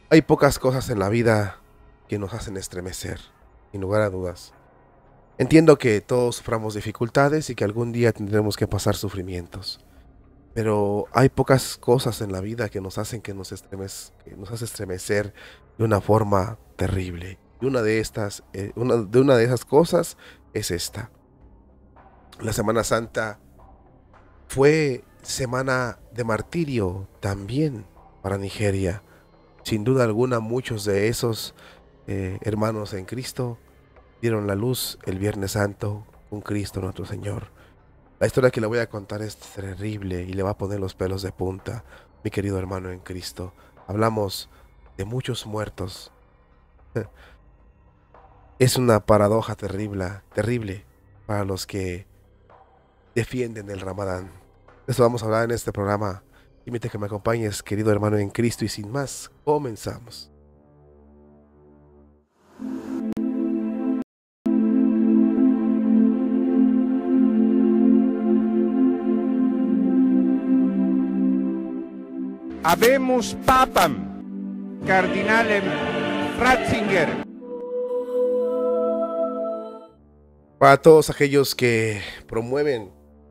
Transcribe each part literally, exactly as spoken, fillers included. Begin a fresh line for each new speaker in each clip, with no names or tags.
Hay pocas cosas en la vida que nos hacen estremecer, sin lugar a dudas. Entiendo que todos suframos dificultades y que algún día tendremos que pasar sufrimientos, pero hay pocas cosas en la vida que nos hacen que nos estremez- que nos hace estremecer de una forma terrible. Y una de estas, eh, una, de una de esas cosas es esta. La Semana Santa fue semana de martirio también para Nigeria. Sin duda alguna, muchos de esos eh, hermanos en Cristo dieron la luz el Viernes Santo con Cristo nuestro Señor. La historia que le voy a contar es terrible y le va a poner los pelos de punta, mi querido hermano en Cristo. Hablamos de muchos muertos. Es una paradoja terrible, terrible para los que defienden el Ramadán. De eso vamos a hablar en este programa. Invite que me acompañes, querido hermano en Cristo, y sin más, comenzamos.
Habemus Papam, Cardinalem Ratzinger.
Para todos aquellos que promueven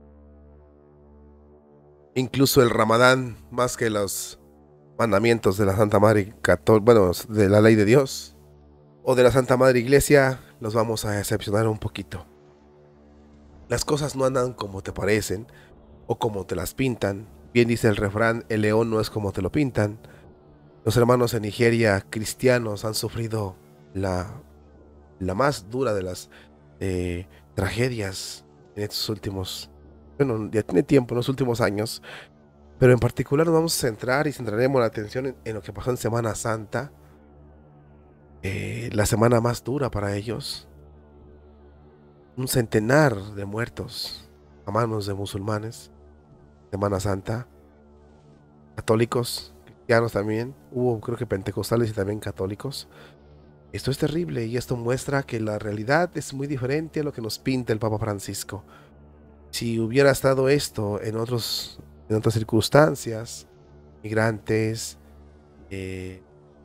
incluso el Ramadán más que los mandamientos de la Santa Madre Católica, bueno, de la ley de Dios o de la Santa Madre Iglesia, los vamos a decepcionar un poquito. Las cosas no andan como te parecen o como te las pintan. Bien dice el refrán, el león no es como te lo pintan. Los hermanos en Nigeria, cristianos, han sufrido la, la más dura de las eh, tragedias en estos últimos, bueno, ya tiene tiempo, en los últimos años, pero en particular nos vamos a centrar y centraremos la atención en, en lo que pasó en Semana Santa, eh, la semana más dura para ellos. Un centenar de muertos a manos de musulmanes, Semana Santa, católicos, cristianos también, hubo creo que pentecostales y también católicos. Esto es terrible y esto muestra que la realidad es muy diferente a lo que nos pinta el Papa Francisco. Si hubiera estado esto en otros, en otras circunstancias, migrantes, eh,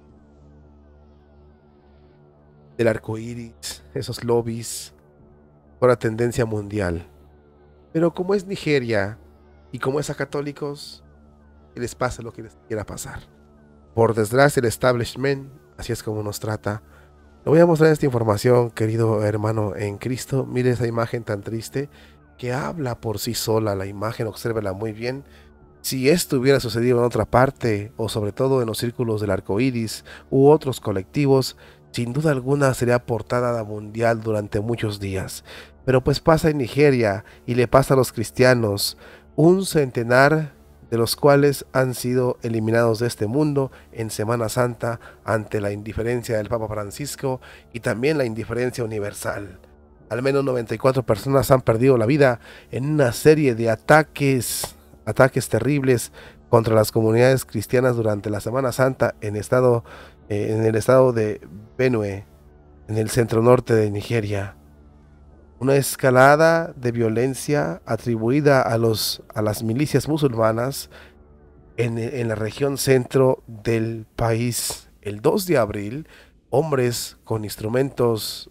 del arco iris, esos lobbies, fuera tendencia mundial. Pero como es Nigeria y como es a católicos, que les pase lo que les quiera pasar. Por desgracia, el establishment, así es como nos trata. Le voy a mostrar esta información, querido hermano en Cristo. Mire esa imagen tan triste que habla por sí sola. La imagen, obsérvela muy bien. Si esto hubiera sucedido en otra parte, o sobre todo en los círculos del arco iris u otros colectivos, sin duda alguna sería portada mundial durante muchos días. Pero pues pasa en Nigeria y le pasa a los cristianos, un centenar de los cuales han sido eliminados de este mundo en Semana Santa ante la indiferencia del Papa Francisco y también la indiferencia universal. Al menos noventa y cuatro personas han perdido la vida en una serie de ataques, ataques terribles contra las comunidades cristianas durante la Semana Santa en, estado, eh, en el estado de Benue, en el centro norte de Nigeria. Una escalada de violencia atribuida a, los, a las milicias musulmanas en, en la región centro del país. El dos de abril, hombres con instrumentos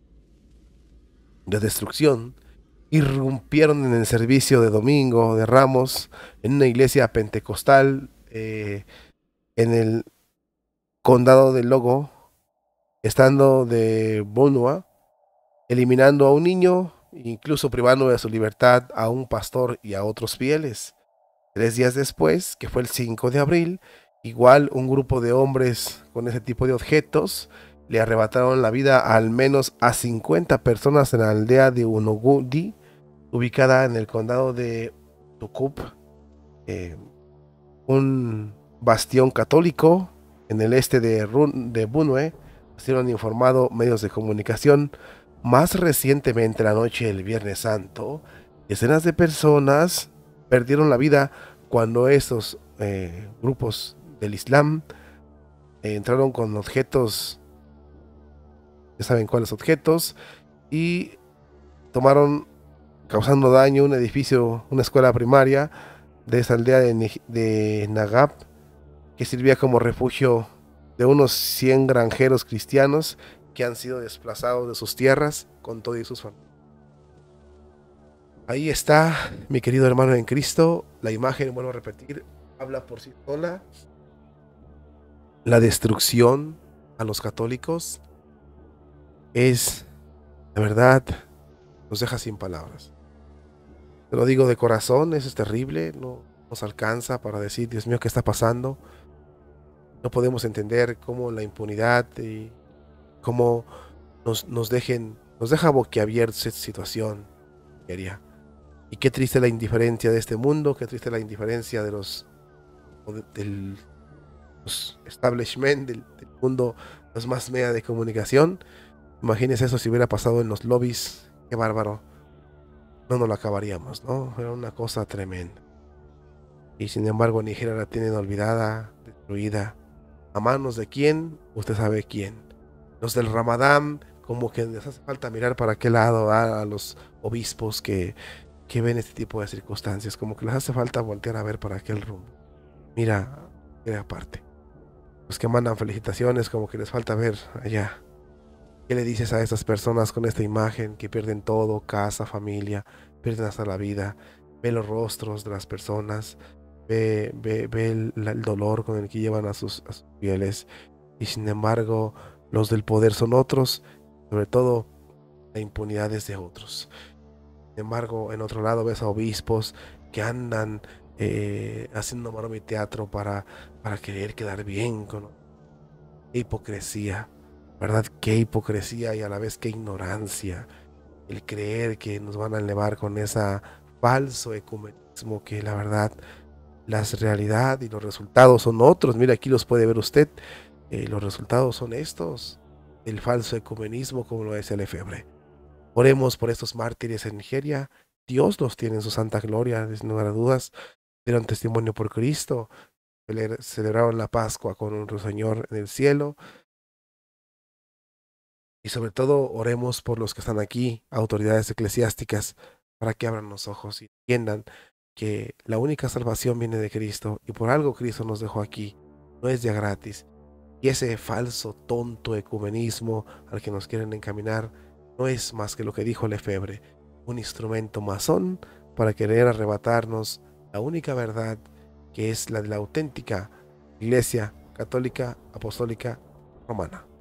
de destrucción irrumpieron en el servicio de Domingo de Ramos en una iglesia pentecostal eh, en el condado de Logo, estando de Bonua, eliminando a un niño, incluso privando de su libertad a un pastor y a otros fieles. Tres días después, que fue el cinco de abril, igual un grupo de hombres con ese tipo de objetos le arrebataron la vida a al menos a cincuenta personas en la aldea de Unogudi, ubicada en el condado de Tukup, eh, un bastión católico en el este de, Run de Benue, así lo han informado medios de comunicación. Más recientemente, la noche del Viernes Santo, decenas de personas perdieron la vida cuando estos eh, grupos del Islam eh, entraron con objetos, ya saben cuáles objetos, y tomaron, causando daño, un edificio, una escuela primaria de esa aldea de, de Nagab, que servía como refugio de unos cien granjeros cristianos que han sido desplazados de sus tierras con todo y sus familias. Ahí está, mi querido hermano en Cristo, la imagen, vuelvo a repetir, habla por sí sola. La destrucción a los católicos es, de verdad, nos deja sin palabras. Te lo digo de corazón, eso es terrible, no nos alcanza para decir, Dios mío, ¿qué está pasando? No podemos entender cómo la impunidad y cómo nos, nos dejen, nos deja boquiabiertos esta situación. Y qué triste la indiferencia de este mundo, qué triste la indiferencia de los, de, del, los establishment del, del mundo, los más media de comunicación. Imagínense eso si hubiera pasado en los lobbies, qué bárbaro. No nos lo acabaríamos, ¿no? Era una cosa tremenda. Y sin embargo, Nigeria la tienen olvidada, destruida. ¿A manos de quién? Usted sabe quién. Los del Ramadán, como que les hace falta mirar para qué lado, a, a los obispos que, que ven este tipo de circunstancias, como que les hace falta voltear a ver para aquel rumbo. Mira, mira aparte. Los que mandan felicitaciones, como que les falta ver allá. ¿Qué le dices a estas personas con esta imagen que pierden todo, casa, familia, pierden hasta la vida? Ve los rostros de las personas, ve, ve, ve el, el dolor con el que llevan a sus, a sus fieles. Y sin embargo, los del poder son otros, sobre todo la impunidad es de otros. Sin embargo, en otro lado ves a obispos que andan eh, haciendo maroma y teatro para, para querer quedar bien con hipocresía. ¿Verdad? Qué hipocresía y a la vez qué ignorancia. El creer que nos van a elevar con ese falso ecumenismo que la verdad, la realidad y los resultados son otros. Mira, aquí los puede ver usted. Eh, los resultados son estos. El falso ecumenismo como lo es el efebre. Oremos por estos mártires en Nigeria. Dios los tiene en su santa gloria, sin lugar a dudas. Dieron testimonio por Cristo. Celebraron la Pascua con un Señor en el cielo. Y sobre todo oremos por los que están aquí, autoridades eclesiásticas, para que abran los ojos y entiendan que la única salvación viene de Cristo y por algo Cristo nos dejó aquí, no es ya gratis. Y ese falso, tonto ecumenismo al que nos quieren encaminar no es más que lo que dijo Lefebvre, un instrumento masón para querer arrebatarnos la única verdad que es la de la auténtica Iglesia Católica Apostólica Romana.